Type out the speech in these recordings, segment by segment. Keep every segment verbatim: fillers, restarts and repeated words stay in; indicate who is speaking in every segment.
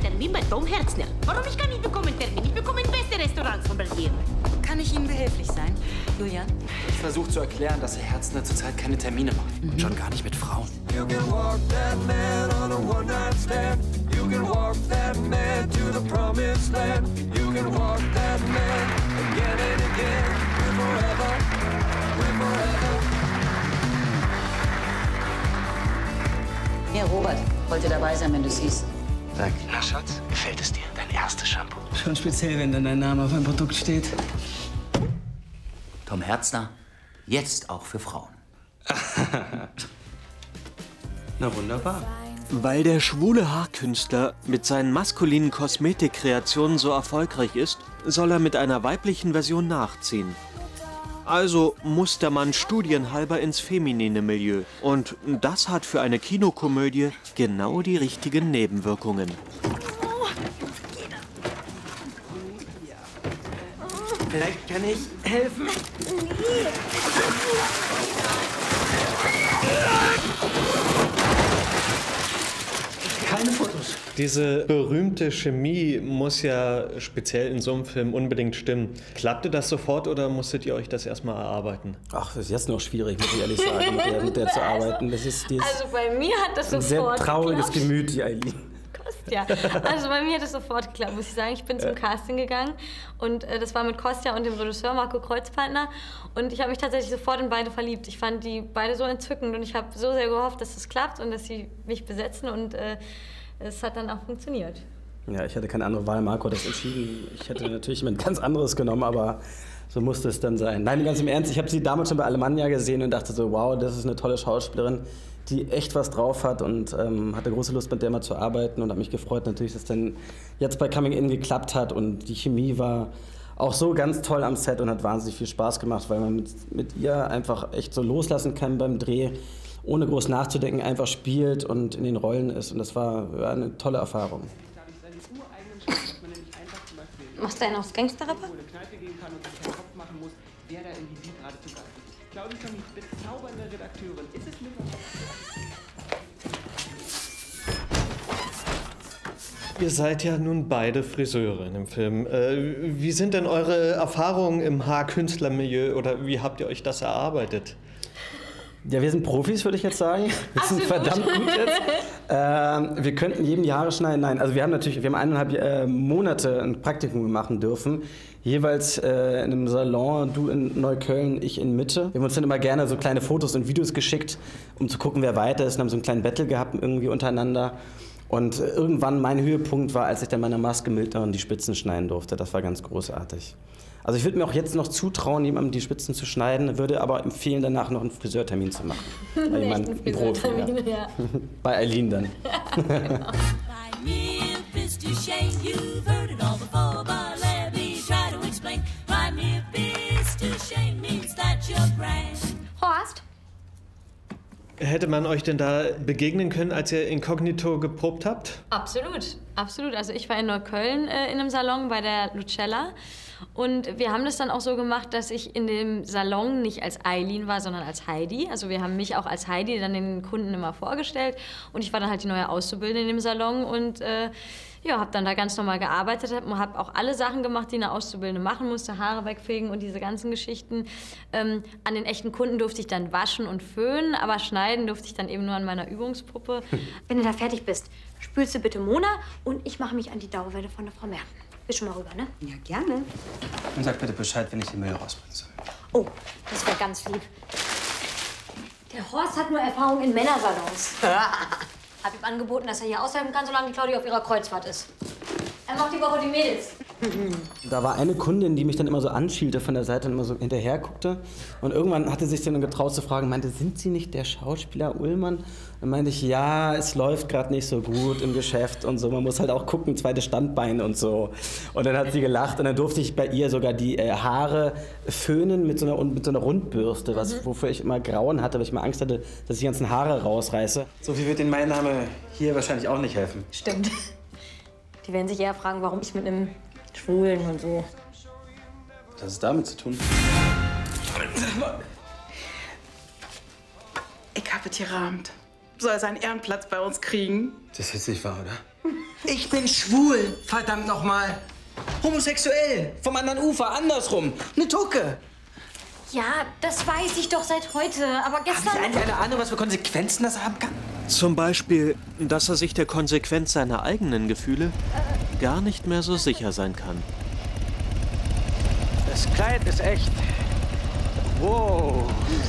Speaker 1: Termin bei Tom Herzler. Warum ich kann nicht bekommen Termin? Ich bekomme in beste Restaurants von Brasilien.
Speaker 2: Kann ich Ihnen behilflich sein, Julian?
Speaker 3: Ich versuche zu erklären, dass Herr Herzner zurzeit keine Termine macht. Mhm. Und schon gar nicht mit Frauen. You can walk that man on a one-night stand. You can walk that man to the promised land. You can walk that man again and again. We're forever, we're forever.
Speaker 2: Ja, Robert, wollte dabei sein, wenn du siehst.
Speaker 3: Danke. Na, Schatz, gefällt es dir? Dein erstes Shampoo?
Speaker 4: Schon speziell, wenn dann dein Name auf einem Produkt steht.
Speaker 5: Tom Herzner, jetzt auch für Frauen.
Speaker 3: Na wunderbar.
Speaker 6: Weil der schwule Haarkünstler mit seinen maskulinen Kosmetikkreationen so erfolgreich ist, soll er mit einer weiblichen Version nachziehen. Also muss der Mann studienhalber ins feminine Milieu. Und das hat für eine Kinokomödie genau die richtigen Nebenwirkungen.
Speaker 4: Vielleicht kann ich helfen. Keine Fotos.
Speaker 7: Diese berühmte Chemie muss ja speziell in so einem Film unbedingt stimmen. Klappte das sofort oder musstet ihr euch das erstmal erarbeiten?
Speaker 8: Ach, das ist jetzt noch schwierig, muss ich ehrlich sagen, mit der, mit der zu arbeiten. Das ist, die ist
Speaker 9: also bei mir hat das
Speaker 8: ein
Speaker 9: sofort
Speaker 8: sehr trauriges
Speaker 9: geklappt.
Speaker 8: Gemüt, die Eileen.
Speaker 9: Kostja. Also bei mir hat es sofort geklappt, muss ich sagen. Ich bin zum Casting gegangen und äh, das war mit Kostja und dem Regisseur Marco Kreuzpartner und ich habe mich tatsächlich sofort in beide verliebt. Ich fand die beide so entzückend und ich habe so sehr gehofft, dass es klappt und dass sie mich besetzen und äh, es hat dann auch funktioniert.
Speaker 8: Ja, ich hatte keine andere Wahl. Marco hat das entschieden. Ich hätte natürlich jemand ganz anderes genommen, aber so musste es dann sein. Nein, ganz im Ernst, ich habe sie damals schon bei Alemannia gesehen und dachte so, wow, das ist eine tolle Schauspielerin, die echt was drauf hat und ähm, hatte große Lust, mit der mal zu arbeiten und habe mich gefreut natürlich, dass es dann jetzt bei Coming In geklappt hat und die Chemie war auch so ganz toll am Set und hat wahnsinnig viel Spaß gemacht, weil man mit, mit ihr einfach echt so loslassen kann beim Dreh, ohne groß nachzudenken, einfach spielt und in den Rollen ist und das war, war eine tolle Erfahrung.
Speaker 9: Machst du einen aufs Gangster-Rapper?
Speaker 7: Ihr seid ja nun beide Friseure in dem Film. Äh, wie sind denn eure Erfahrungen im Haarkünstlermilieu oder wie habt ihr euch das erarbeitet?
Speaker 8: Ja, wir sind Profis, würde ich jetzt sagen. Wir sind verdammt gut jetzt. Ähm, wir könnten jedem die Haare schneiden. Nein, also wir haben natürlich, wir haben eineinhalb äh, Monate ein Praktikum machen dürfen. Jeweils äh, in einem Salon, du in Neukölln, ich in Mitte. Wir haben uns dann immer gerne so kleine Fotos und Videos geschickt, um zu gucken, wer weiter ist. Und haben so einen kleinen Battle gehabt irgendwie untereinander. Und äh, irgendwann mein Höhepunkt war, als ich dann meiner Maske Mildnerin die Spitzen schneiden durfte. Das war ganz großartig. Also ich würde mir auch jetzt noch zutrauen, jemandem die Spitzen zu schneiden, würde aber empfehlen, danach noch einen Friseurtermin zu machen. Bei jemandem, ein Profi, ja. Ja. Bei Eileen dann. Ja, genau.
Speaker 9: Horst?
Speaker 7: Hätte man euch denn da begegnen können, als ihr inkognito geprobt habt?
Speaker 9: Absolut, absolut. Also ich war in Neukölln äh, in einem Salon bei der Lucella und wir haben das dann auch so gemacht, dass ich in dem Salon nicht als Eileen war, sondern als Heidi. Also wir haben mich auch als Heidi dann den Kunden immer vorgestellt und ich war dann halt die neue Auszubildende in dem Salon und äh, ja, habe dann da ganz normal gearbeitet, habe hab auch alle Sachen gemacht, die eine Auszubildende machen musste, Haare wegfegen und diese ganzen Geschichten. Ähm, an den echten Kunden durfte ich dann waschen und föhnen, aber schneiden durfte ich dann eben nur an meiner Übungspuppe.
Speaker 10: Wenn du da fertig bist, spülst du bitte Mona und ich mache mich an die Dauerwelle von der Frau Merten. Bist schon mal rüber, ne?
Speaker 2: Ja, gerne.
Speaker 3: Und sag bitte Bescheid, wenn ich den Müll rausbringen soll.
Speaker 10: Oh, das wäre ganz lieb. Der Horst hat nur Erfahrung in Männersalons. Hab ihm angeboten, dass er hier aushelfen kann, solange die Claudia auf ihrer Kreuzfahrt ist. Er macht die Woche die Mädels.
Speaker 8: Da war eine Kundin, die mich dann immer so anschielte von der Seite und immer so hinterher guckte. Und irgendwann hatte sich dann getraut zu fragen, meinte, sind Sie nicht der Schauspieler Ullmann? Dann meinte ich, ja, es läuft gerade nicht so gut im Geschäft und so. Man muss halt auch gucken, zweites Standbein und so. Und dann hat sie gelacht und dann durfte ich bei ihr sogar die äh, Haare föhnen mit so einer, mit so einer Rundbürste, was, mhm. wofür ich immer Grauen hatte, weil ich immer Angst hatte, dass ich die ganzen Haare rausreiße.
Speaker 3: So viel wird Ihnen mein Name hier wahrscheinlich auch nicht helfen.
Speaker 10: Stimmt. Die werden sich eher fragen, warum ich mit einem Schwulen und so.
Speaker 3: Was hat es damit zu tun?
Speaker 11: Ich habe es gerahmt. Soll er seinen Ehrenplatz bei uns kriegen?
Speaker 3: Das ist jetzt nicht wahr, oder?
Speaker 4: Ich bin schwul, verdammt nochmal. Homosexuell, vom anderen Ufer, andersrum. Eine Tucke.
Speaker 10: Ja, das weiß ich doch seit heute. Aber gestern...
Speaker 4: Haben Sie eigentlich eine Ahnung, was für Konsequenzen das haben kann?
Speaker 6: Zum Beispiel, dass er sich der Konsequenz seiner eigenen Gefühle gar nicht mehr so sicher sein kann.
Speaker 4: Das Kleid ist echt. Wow.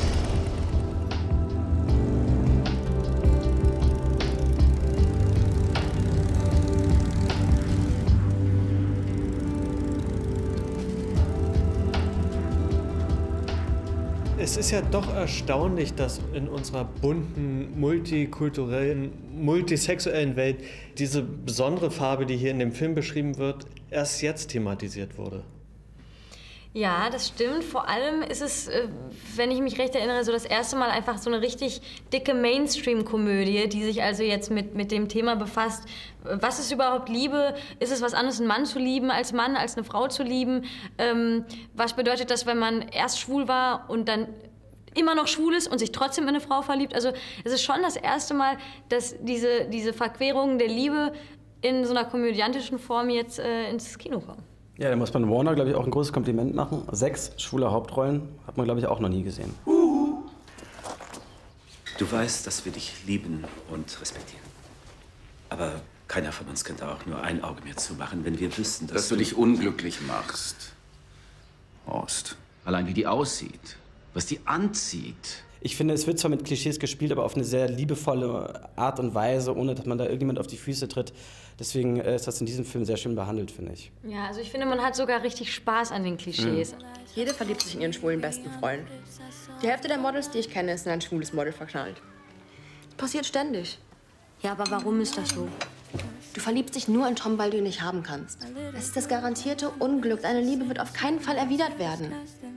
Speaker 7: Es ist ja doch erstaunlich, dass in unserer bunten, multikulturellen, multisexuellen Welt diese besondere Farbe, die hier in dem Film beschrieben wird, erst jetzt thematisiert wurde.
Speaker 9: Ja, das stimmt. Vor allem ist es, wenn ich mich recht erinnere, so das erste Mal einfach so eine richtig dicke Mainstream-Komödie, die sich also jetzt mit, mit dem Thema befasst. Was ist überhaupt Liebe? Ist es was anderes, einen Mann zu lieben als Mann, als eine Frau zu lieben? Ähm, was bedeutet das, wenn man erst schwul war und dann immer noch schwul ist und sich trotzdem in eine Frau verliebt? Also es ist schon das erste Mal, dass diese, diese Verquerungen der Liebe in so einer komödiantischen Form jetzt äh, ins Kino kommen.
Speaker 8: Ja, da muss man Warner, glaube ich, auch ein großes Kompliment machen. Sechs schwule Hauptrollen hat man, glaube ich, auch noch nie gesehen.
Speaker 5: Du weißt, dass wir dich lieben und respektieren. Aber keiner von uns könnte auch nur ein Auge mehr zumachen, wenn wir wüssten, dass,
Speaker 11: dass du dich unglücklich machst. Horst.
Speaker 5: Allein wie die aussieht, was die anzieht.
Speaker 8: Ich finde, es wird zwar mit Klischees gespielt, aber auf eine sehr liebevolle Art und Weise, ohne dass man da irgendjemand auf die Füße tritt. Deswegen ist das in diesem Film sehr schön behandelt, finde ich.
Speaker 9: Ja, also ich finde, man hat sogar richtig Spaß an den Klischees.
Speaker 12: Mhm. Jede verliebt sich in ihren schwulen besten Freund. Die Hälfte der Models, die ich kenne, ist in ein schwules Model verknallt. Passiert ständig.
Speaker 10: Ja, aber warum ist das so?
Speaker 12: Du verliebst dich nur in Tom, weil du ihn nicht haben kannst. Das ist das garantierte Unglück. Deine Liebe wird auf keinen Fall erwidert werden.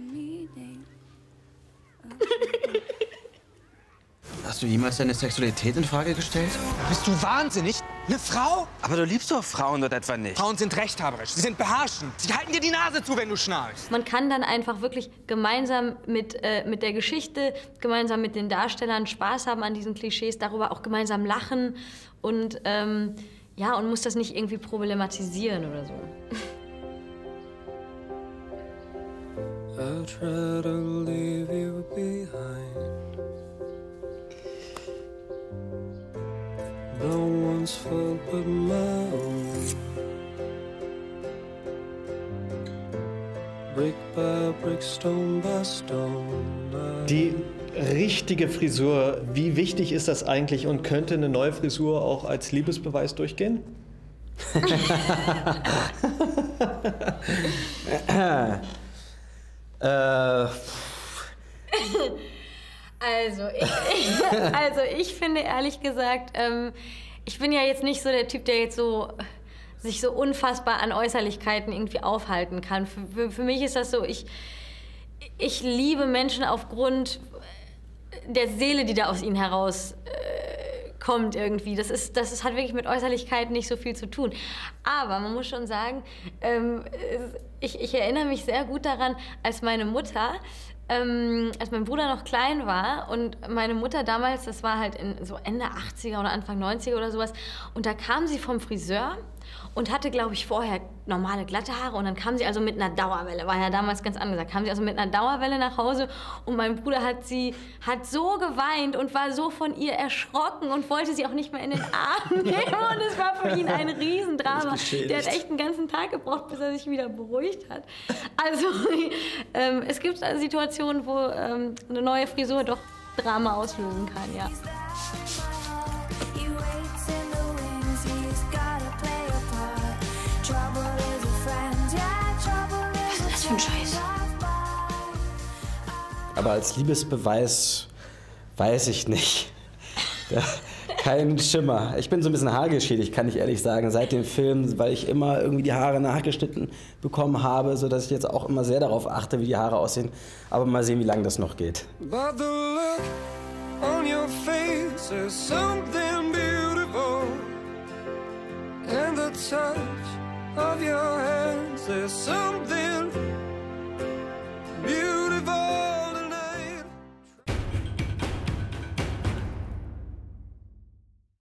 Speaker 4: Hast du jemals deine Sexualität in Frage gestellt? Bist du wahnsinnig? Eine Frau? Aber du liebst doch Frauen dort etwa nicht. Frauen sind rechthaberisch, sie sind beherrschend. Sie halten dir die Nase zu, wenn du schnarchst.
Speaker 9: Man kann dann einfach wirklich gemeinsam mit, äh, mit der Geschichte, gemeinsam mit den Darstellern Spaß haben an diesen Klischees, darüber auch gemeinsam lachen und, ähm, ja, und muss das nicht irgendwie problematisieren oder so.
Speaker 3: I'll try to leave you behind. No one's fault but my own. Brick by brick, stone by stone.
Speaker 7: Die richtige Frisur, wie wichtig ist das eigentlich und könnte eine neue Frisur auch als Liebesbeweis durchgehen?
Speaker 8: äh.
Speaker 9: Also ich, also ich finde ehrlich gesagt, ähm, ich bin ja jetzt nicht so der Typ, der jetzt so sich so unfassbar an Äußerlichkeiten irgendwie aufhalten kann. Für, für, für mich ist das so, ich, ich liebe Menschen aufgrund der Seele, die da aus ihnen heraus äh, kommt irgendwie. Das, ist, das ist, hat wirklich mit Äußerlichkeiten nicht so viel zu tun. Aber man muss schon sagen, ähm, ich, ich erinnere mich sehr gut daran, als meine Mutter Ähm, als mein Bruder noch klein war und meine Mutter damals, das war halt in so Ende achtziger oder Anfang neunziger oder sowas, und da kam sie vom Friseur und hatte, glaube ich, vorher normale glatte Haare und dann kam sie also mit einer Dauerwelle, war ja damals ganz angesagt, kam sie also mit einer Dauerwelle nach Hause und mein Bruder hat sie, hat so geweint und war so von ihr erschrocken und wollte sie auch nicht mehr in den Arm nehmen und es war für ihn ein Riesendrama. Der hat echt einen ganzen Tag gebraucht, bis er sich wieder beruhigt hat. Also ähm, es gibt Situationen, wo ähm, eine neue Frisur doch Drama auslösen kann, ja.
Speaker 10: Was ist das für ein Scheiß?
Speaker 8: Aber als Liebesbeweis weiß ich nicht. Ja, kein Schimmer. Ich bin so ein bisschen haargeschädigt, kann ich ehrlich sagen, seit dem Film, weil ich immer irgendwie die Haare nachgeschnitten bekommen habe, sodass ich jetzt auch immer sehr darauf achte, wie die Haare aussehen. Aber mal sehen, wie lange das noch geht.
Speaker 3: But the look on your face is something beautiful. And the touch of your hands is so